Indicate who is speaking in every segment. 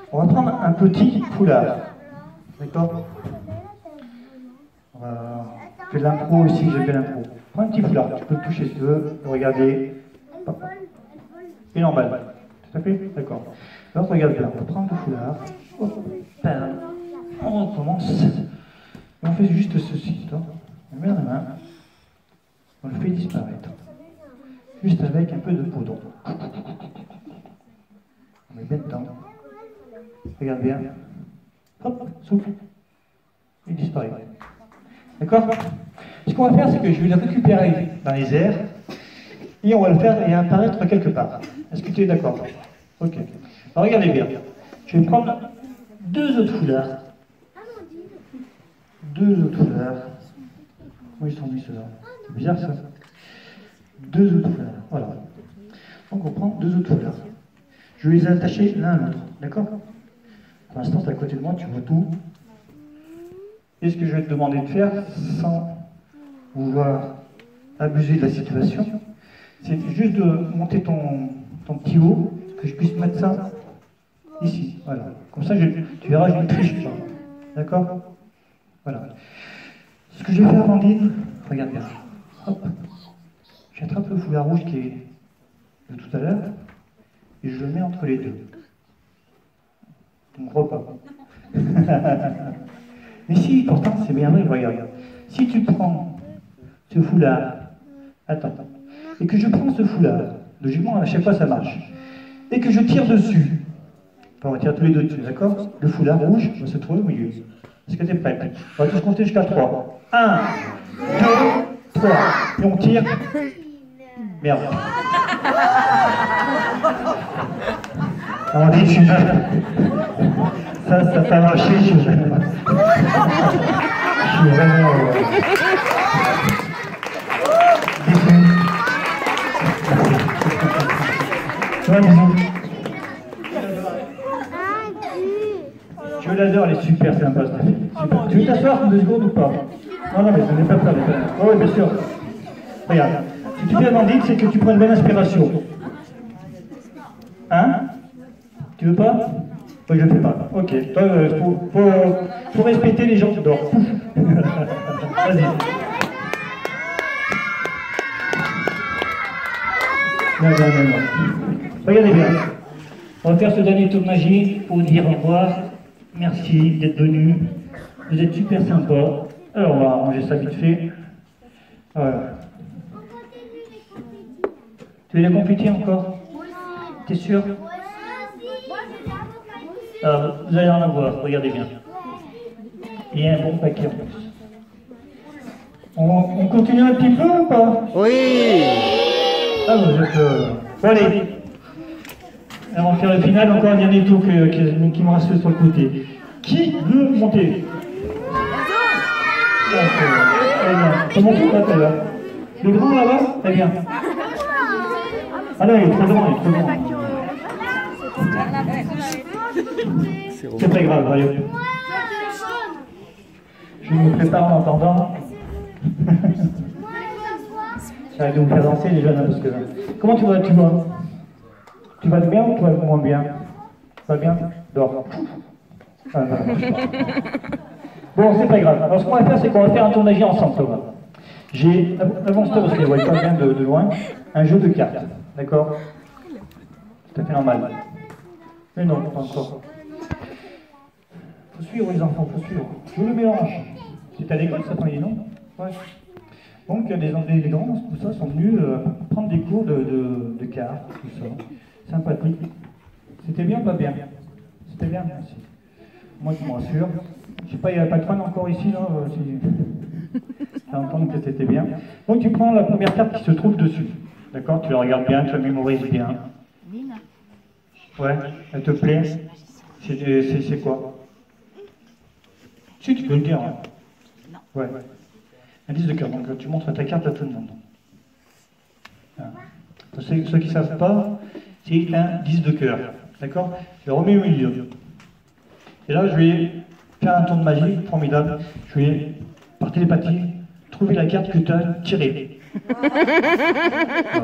Speaker 1: On va prendre un petit foulard. D'accord? On va faire de l'impro aussi, j'aime bien l'impro. Prends un petit foulard, tu peux le toucher si tu veux, regarder. Et l'emballe. Tout à fait? D'accord. Alors regarde bien, on va prendre le foulard. Hop, bam. On recommence. Et on fait juste ceci. On le met dans la main. On le fait disparaître. Juste avec un peu de poudre. On met bien dedans. Regarde bien. Hop, souffle. Il disparaît. D'accord? Ce qu'on va faire, c'est que je vais le récupérer dans les airs et on va le faire apparaître quelque part. Est-ce que tu es d'accord? Ok. Alors regardez bien. Je vais prendre deux autres foulards. Deux autres foulards. Où ils sont mis ceux-là? C'est bizarre ça. Deux autres foulards. Voilà. Donc on prend deux autres foulards. Je vais les attacher l'un à l'autre. D'accord? Pour l'instant, c'est à côté de moi, tu vois tout. Et ce que je vais te demander de faire, sans vouloir abuser de la situation, c'est juste de monter ton petit haut, que je puisse mettre ça ici. Voilà. Comme ça, tu verras, je ne triche pas. D'accord? Voilà. Ce que je vais faire, Amandine, regarde bien. Hop. J'attrape le foulard rouge qui est de tout à l'heure, et je le mets entre les deux. Tu ne crois pas. Mais si, pourtant, c'est bien vrai, regarde. Si tu prends ce foulard, attends, et que je prends ce foulard, logiquement, à chaque fois, ça marche, et que je tire dessus, enfin, on va tirer tous les deux dessus, d'accord? Le foulard rouge va se trouver au milieu. Est-ce que tu es prêt? On va tous compter jusqu'à 3. 1, 2, 3. Et on tire. Merde. On dit, je suis jeune. Ça t'a marché, je suis jeune. Je suis vraiment... déçu. Ouais, bisous. Je l'adore, elle est super sympa cette fille. Super. Tu veux t'asseoir 2 secondes ou pas? Non, mais je n'ai pas peur. Oui, bien sûr. Regarde, si tu fais Amandine, c'est que tu prends une bonne inspiration. Hein? Tu veux pas? Oui, je ne fais pas. Ok. Toi, faut respecter les gens qui dorment. Vas-y. Non. Regardez bien. On va faire ce dernier tour de magie pour dire au revoir. Merci d'être venu. Vous êtes super sympa. Alors, on va ranger ça vite fait. Voilà. Tu veux les confettis encore? T'es sûr? Alors, vous allez en avoir, regardez bien. Et un bon paquet en plus. On continue un petit peu ou pas?
Speaker 2: Oui.
Speaker 1: Ah, vous êtes... Bon, allez. Avant de faire le final, encore un dernier tour qui me reste sur le côté. Qui veut monter? Très bien. C'est mon tour là tout à l'heure. Le grand là-bas? Très bien. Ah non, il est trop grand, C'est très grave, voyons. Je me prépare en entendant. J'arrête de vous faire danser les jeunes, parce que... Comment tu vas? Tu vas bien ou tu vas moins bien? Tu vas bien? Dors. Ah, non, bon, c'est pas grave. Alors ce qu'on va faire, c'est qu'on va faire un tour de magie ensemble, Thomas. J'ai, avance-toi parce que je ne vois pas bien de loin, un jeu de cartes. D'accord? Tout à fait normal. Mais non, pas encore. Faut suivre les enfants, faut suivre. Je le mélange. C'est à l'école ça, après, non? Ouais. Donc les grands, tout ça, sont venus prendre des cours de cartes, tout ça. Sympathique. C'était bien ou pas bien? C'était bien, merci. Moi, je me rassure. Je sais pas, il y a la patronne encore ici, là à entendre que c'était bien. Donc tu prends la première carte qui se trouve dessus. D'accord? Tu la regardes bien, tu la mémorises bien. Ouais, elle te plaît? C'est quoi? Si, tu peux le dire. Hein. Ouais. Un 10 de cœur. Donc tu montres ta carte à tout le monde. Hein. Ceux qui ne savent pas, c'est un 10 de cœur. D'accord? Je le remets au milieu. Et là, je vais faire un tour de magie formidable. Je vais, par télépathie, trouver la carte que tu as tirée. Ça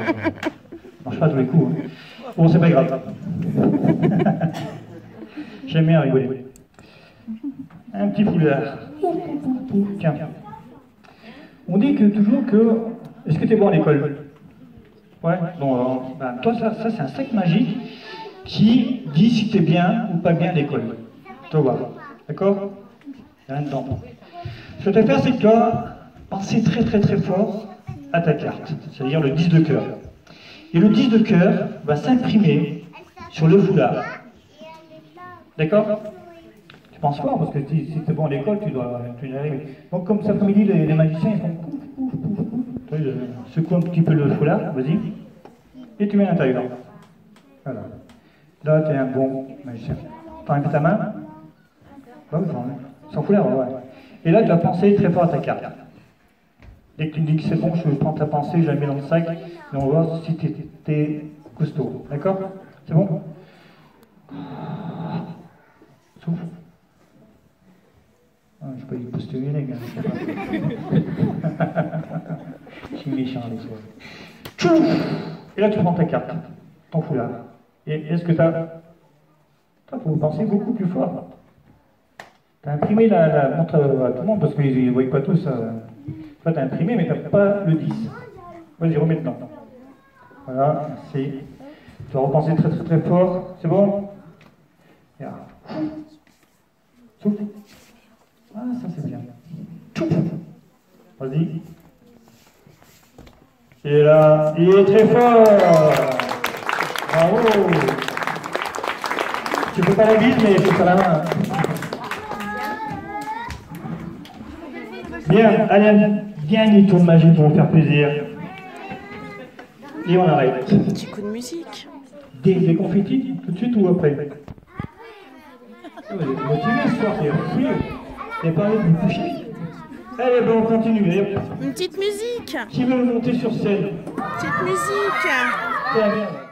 Speaker 1: marche pas à tous les coups. Hein. Bon, c'est pas grave. J'aime bien rigoler. Un petit foulard. Tiens. On dit que toujours que... Est-ce que tu es bon à l'école? Ouais. Bon, alors, ben, toi, ça c'est un sac magique qui dit si tu es bien ou pas bien à l'école. Tu vois. D'accord? Rien dedans. Ce que tu vas faire, c'est que tu vas penser très très très fort à ta carte, c'est-à-dire le 10 de cœur. Et le 10 de cœur va s'imprimer sur le foulard. D'accord? Tu penses fort, parce que si tu es bon à l'école, tu dois y arriver. Donc comme cet après-midi, les magiciens, ils font pouf, pouf, pouf, pouf. Tu vois, secoue un petit peu le foulard, vas-y. Et tu mets à l'intérieur. Voilà. Là, tu es un bon magicien. T'enlèves ta main. Ouais, sans foulard, ouais. Et là, tu vas penser très fort à ta carte. Dès que tu me dis que c'est bon, je prends ta pensée, je la mets dans le sac, et on va voir si tu es costaud. D'accord? C'est bon? Souffle. Ah, je peux y poster une aigle, je suis méchant les soirs. Tchouf! Et là, tu prends ta carte, ton foulard. Et est-ce que tu as... Il faut penser beaucoup plus fort. Tu as imprimé la montre à tout le monde, parce qu'ils ne voient pas tous. Toi, tu as imprimé, mais tu n'as pas le 10. Vas-y, remets dedans. Voilà, merci. Tu vas repenser très très très fort. C'est bon? Souffle. Ah, ça c'est bien. Vas-y. Et là, il est très fort. Bravo. Tu peux pas la bise, mais il faut faire la main. Bien, allez, dernier tour de magie pour vous faire plaisir. Et on arrête.
Speaker 2: Un petit coup de musique.
Speaker 1: Des confettis, tout de suite ou après? Motivé ce soir, c'est fouillé. Et pas envie de vous coucher. Allez, ben on continue.
Speaker 2: Une petite musique.
Speaker 1: Qui veut monter sur scène?
Speaker 2: Petite musique.
Speaker 1: Très bien.